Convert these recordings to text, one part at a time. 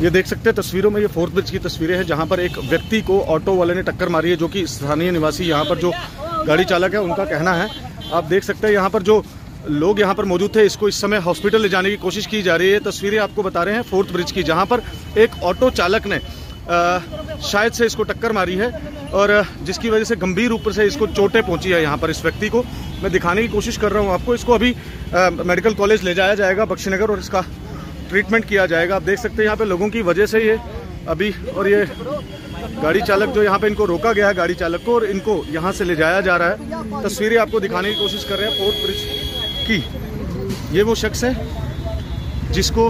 ये देख सकते हैं तस्वीरों में, ये फोर्थ ब्रिज की तस्वीरें हैं जहां पर एक व्यक्ति को ऑटो वाले ने टक्कर मारी है, जो कि स्थानीय निवासी यहाँ पर जो गाड़ी चालक है उनका कहना है। आप देख सकते हैं यहाँ पर जो लोग यहाँ पर मौजूद थे, इसको इस समय हॉस्पिटल ले जाने की कोशिश की जा रही है। तस्वीरें आपको बता रहे हैं फोर्थ ब्रिज की, जहाँ पर एक ऑटो चालक ने शायद से इसको टक्कर मारी है और जिसकी वजह से गंभीर रूप से इसको चोटें पहुंची है। यहाँ पर इस व्यक्ति को मैं दिखाने की कोशिश कर रहा हूँ आपको। इसको अभी मेडिकल कॉलेज ले जाया जाएगा बख्शीनगर और इसका ट्रीटमेंट किया जाएगा। आप देख सकते हैं यहाँ पे लोगों की वजह से ये अभी, और ये गाड़ी चालक जो यहाँ पे इनको रोका गया है गाड़ी चालक को, और इनको यहाँ से ले जाया जा रहा है। तस्वीरें आपको दिखाने की कोशिश कर रहे हैं फोर्थ ब्रिज की। ये वो शख्स है जिसको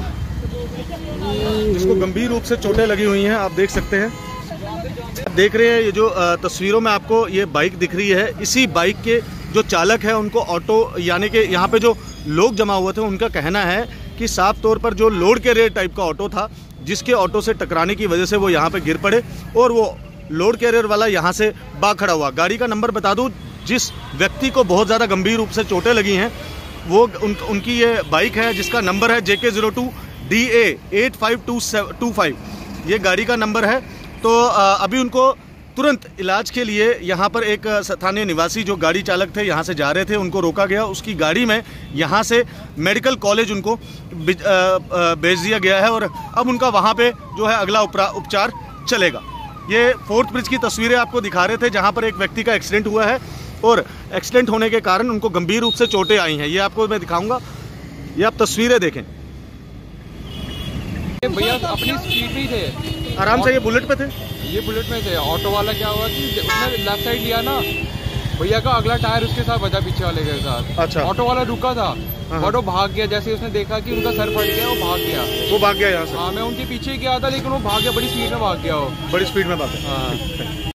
गंभीर रूप से चोटें लगी हुई हैं। आप देख सकते हैं, देख रहे हैं ये जो तस्वीरों में आपको ये बाइक दिख रही है, इसी बाइक के जो चालक है उनको ऑटो, यानी कि यहाँ पे जो लोग जमा हुए थे उनका कहना है कि साफ तौर पर जो लोड कैरियर टाइप का ऑटो था, जिसके ऑटो से टकराने की वजह से वो यहाँ पे गिर पड़े और वो लोड कैरियर वाला यहाँ से भाग खड़ा हुआ। गाड़ी का नंबर बता दूँ, जिस व्यक्ति को बहुत ज़्यादा गंभीर रूप से चोटें लगी हैं वो उनकी ये बाइक है जिसका नंबर है JK02DA 8525, ये गाड़ी का नंबर है। तो अभी उनको तुरंत इलाज के लिए यहाँ पर एक स्थानीय निवासी जो गाड़ी चालक थे यहाँ से जा रहे थे, उनको रोका गया। उसकी गाड़ी में यहाँ से मेडिकल कॉलेज उनको भेज दिया गया है और अब उनका वहाँ पे जो है अगला उपचार चलेगा। ये फोर्थ ब्रिज की तस्वीरें आपको दिखा रहे थे जहाँ पर एक व्यक्ति का एक्सीडेंट हुआ है और एक्सीडेंट होने के कारण उनको गंभीर रूप से चोटें आई हैं। ये आपको मैं दिखाऊंगा, ये आप तस्वीरें देखें। भैया अपनी स्पीड में थे, आराम से, ये बुलेट पे थे, ये बुलेट में थे। ऑटो वाला क्या हुआ कि उसने लेफ्ट साइड लिया ना, भैया का अगला टायर उसके साथ बजा पीछे वाले के साथ। अच्छा। ऑटो वाला रुका था, ऑटो भाग गया। जैसे उसने देखा कि उनका सर फट गया, वो भाग गया। यहाँ से? हाँ, मैं उनके पीछे गया था लेकिन वो भाग गया, बड़ी स्पीड में भाग गया। वो बड़ी स्पीड में भाग गया। हाँ।